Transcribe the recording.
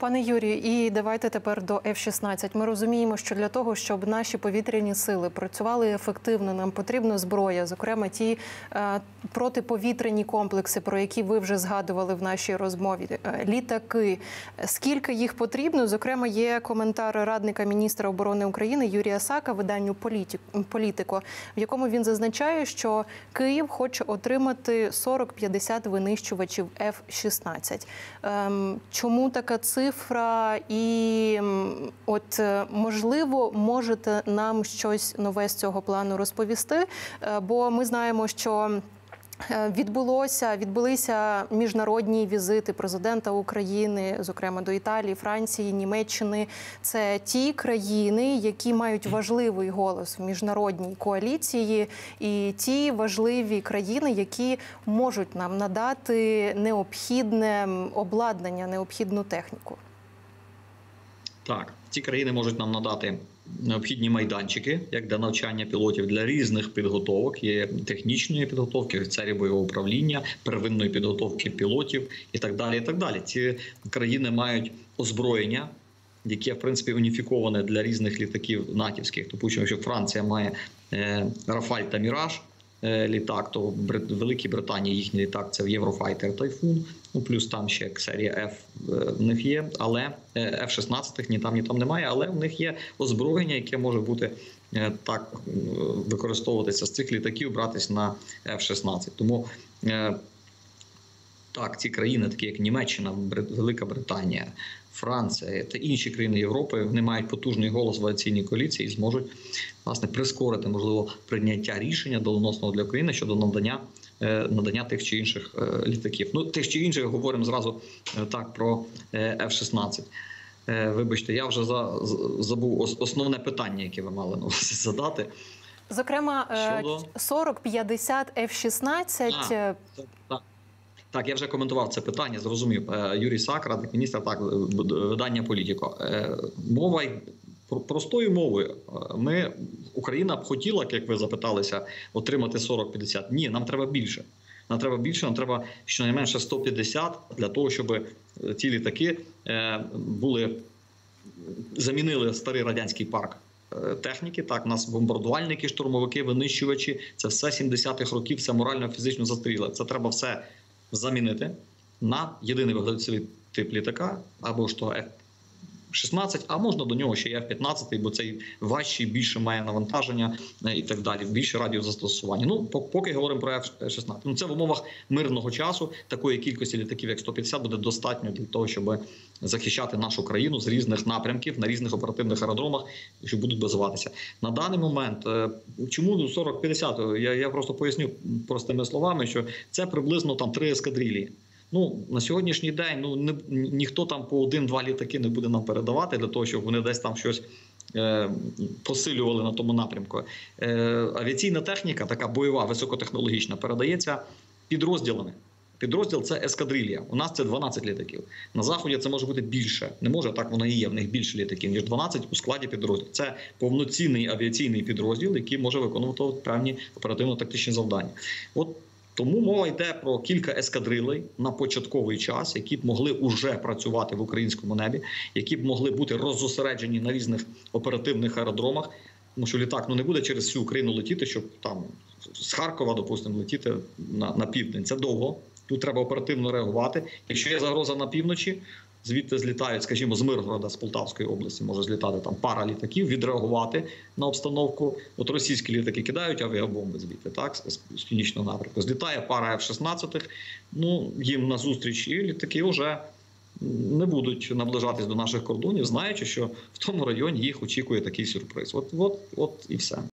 Пане Юрію, і давайте тепер до F-16. Ми розуміємо, що для того, щоб наші повітряні сили працювали ефективно, нам потрібна зброя, зокрема ті протиповітряні комплекси, про які ви вже згадували в нашій розмові, літаки. Скільки їх потрібно? Зокрема, є коментар радника міністра оборони України Юрія Сака виданню «Політико», в якому він зазначає, що Київ хоче отримати 40-50 винищувачів F-16. Чому така цифра? І от, можливо, можете нам щось нове з цього плану розповісти? Бо ми знаємо, що відбулися міжнародні візити президента України, зокрема до Італії, Франції, Німеччини. Це ті країни, які мають важливий голос в міжнародній коаліції, і ті важливі країни, які можуть нам надати необхідне обладнання, необхідну техніку. Так, ці країни можуть нам надати необхідні майданчики, як для навчання пілотів, для різних підготовок. Є технічної підготовки, офіцерів бойового управління, первинної підготовки пілотів і так далі. І так далі. Ці країни мають озброєння, яке, в принципі, уніфіковане для різних літаків натівських. Допустимо, що Франція має «Рафаль» та «Міраж», літак, то в Великій Британії їхній літак – це Єврофайтер «Тайфун», ну, плюс там ще серія F в них є, але F-16 ні там немає, але в них є озброєння, яке може бути так використовуватися з цих літаків, братись на F-16. Тому так, ці країни, такі як Німеччина, Велика Британія, Франція та інші країни Європи, вони мають потужний голос в авіаційній коаліції і зможуть, власне, прискорити, можливо, прийняття рішення доленосного для України щодо надання тих чи інших літаків. Ну, тих чи інших, говоримо зразу так про F-16. Вибачте, я вже забув основне питання, яке ви мали задати. Зокрема, 40-50 F-16... Так, я вже коментував це питання, зрозумів. Юрій Сак, радник міністра, так, видання «Політико». Мова, простою мовою, Україна б хотіла, як ви запиталися, отримати 40-50. Ні, нам треба більше. Нам треба щонайменше 150 для того, щоб ці літаки замінили старий радянський парк техніки. Так, у нас бомбардувальники, штурмовики, винищувачі, це все 70-х років, це морально-фізично застаріле. Це треба все замінити на єдиний виглядовий тип літака, або ж то F-16, а можна до нього ще й F-15, бо цей важчий, більше має навантаження і так далі, більше радіус застосування. Ну, поки говоримо про F-16. Ну, це в умовах мирного часу, такої кількості літаків, як 150, буде достатньо для того, щоб захищати нашу країну з різних напрямків, на різних оперативних аеродромах, що будуть базуватися. На даний момент, чому 40-50? Я просто поясню простими словами, що це приблизно там 3 ескадрилії. Ну, на сьогоднішній день ніхто там по 1-2 літаки не буде нам передавати для того, щоб вони десь там щось посилювали на тому напрямку. Авіаційна техніка, така бойова, високотехнологічна, передається підрозділами. Підрозділ – це ескадрилія. У нас це 12 літаків. На Заході це може бути більше. Не може, так воно і є. В них більше літаків, ніж 12 у складі підрозділу. Це повноцінний авіаційний підрозділ, який може виконувати певні оперативно-тактичні завдання. От тому мова йде про кілька ескадрилей на початковий час, які б могли уже працювати в українському небі, які б могли бути роззосереджені на різних оперативних аеродромах. Тому що літак не буде через всю Україну летіти, щоб там з Харкова, допустимо, летіти на південь. Це довго. Тут треба оперативно реагувати. Якщо є загроза на півночі, звідти злітають, скажімо, з Миргорода, з Полтавської області, може злітати там пара літаків, відреагувати на обстановку. От російські літаки кидають авіабомби звідти, так, з північного напрямку. Злітає пара F-16, ну, їм назустріч, і літаки вже не будуть наближатись до наших кордонів, знаючи, що в тому районі їх очікує такий сюрприз. От і все.